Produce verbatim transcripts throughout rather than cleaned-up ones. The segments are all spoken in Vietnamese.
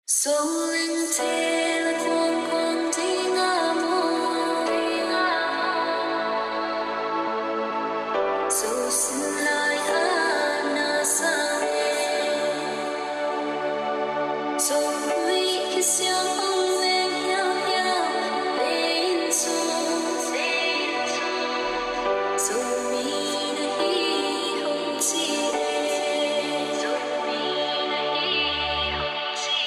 Zolengthe là con con Cing Dẫu xin lại ana sang dẫu quý khi xiang ông lên hiao hiao bên sông dẫu mi đã hi hồng chi dẫu mi đã hi hồng chi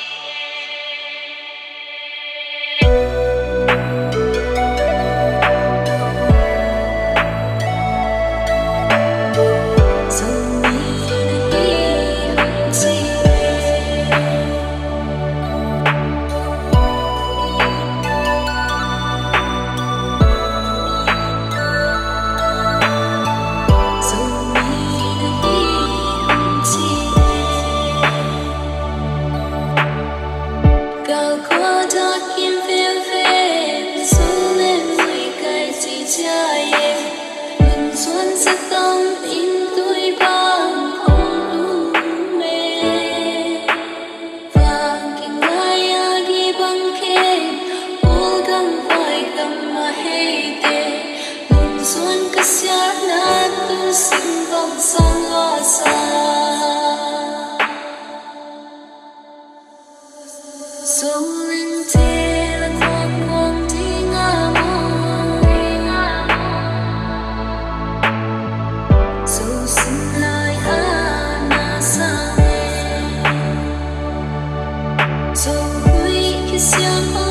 Zolengthe là con con Cing dẫu xin lại ana sang dẫu quý khi xiang